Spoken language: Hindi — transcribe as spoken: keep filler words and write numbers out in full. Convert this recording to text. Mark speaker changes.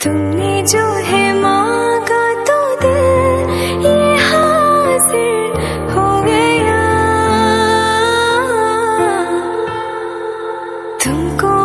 Speaker 1: तुमने जो है मांगा तो दिल ये हासिल हो गया। तुमको